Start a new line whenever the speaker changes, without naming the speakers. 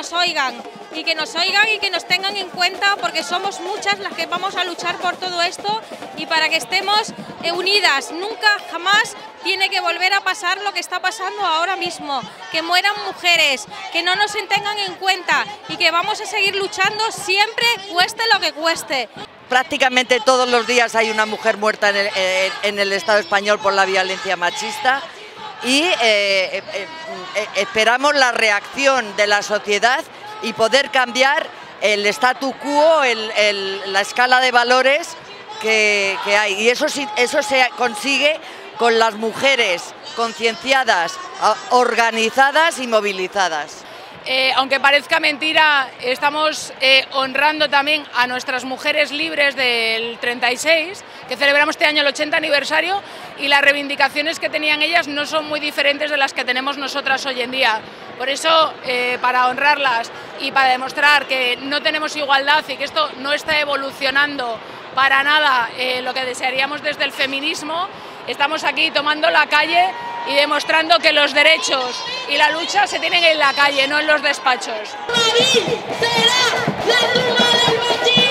nos oigan y que nos tengan en cuenta, porque somos muchas las que vamos a luchar por todo esto y para que estemos unidas. Nunca, jamás tiene que volver a pasar lo que está pasando ahora mismo, que mueran mujeres, que no nos tengan en cuenta y que vamos a seguir luchando siempre, cueste lo que cueste.
Prácticamente todos los días hay una mujer muerta en el Estado español por la violencia machista y esperamos la reacción de la sociedad y poder cambiar el statu quo, la escala de valores que hay. Y eso se consigue con las mujeres concienciadas, organizadas y movilizadas.
Aunque parezca mentira, estamos honrando también a nuestras mujeres libres del 36, que celebramos este año el 80 aniversario, y las reivindicaciones que tenían ellas no son muy diferentes de las que tenemos nosotras hoy en día. Por eso, para honrarlas y para demostrar que no tenemos igualdad y que esto no está evolucionando para nada lo que desearíamos desde el feminismo, estamos aquí tomando la calle y demostrando que los derechos y la lucha se tienen en la calle, no en los despachos.
Madrid será la rumba del botín.